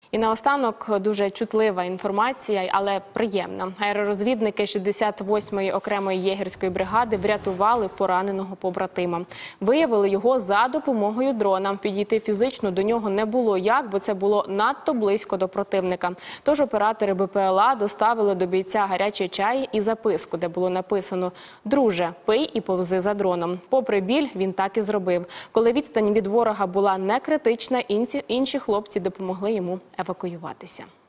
І наостанок дуже чутлива інформація, але приємна. Аеророзвідники 68-ї окремої єгерської бригади врятували пораненого побратима. Виявили його за допомогою дрона. Підійти фізично до нього не було як, бо це було надто близько до противника. Тож оператори БПЛА доставили до бійця гарячий чай і записку, де було написано: «Друже, пий і повзи за дроном». Попри біль, він так і зробив. Коли відстань від ворога була не критична, інші хлопці допомогли йому евакуюватися.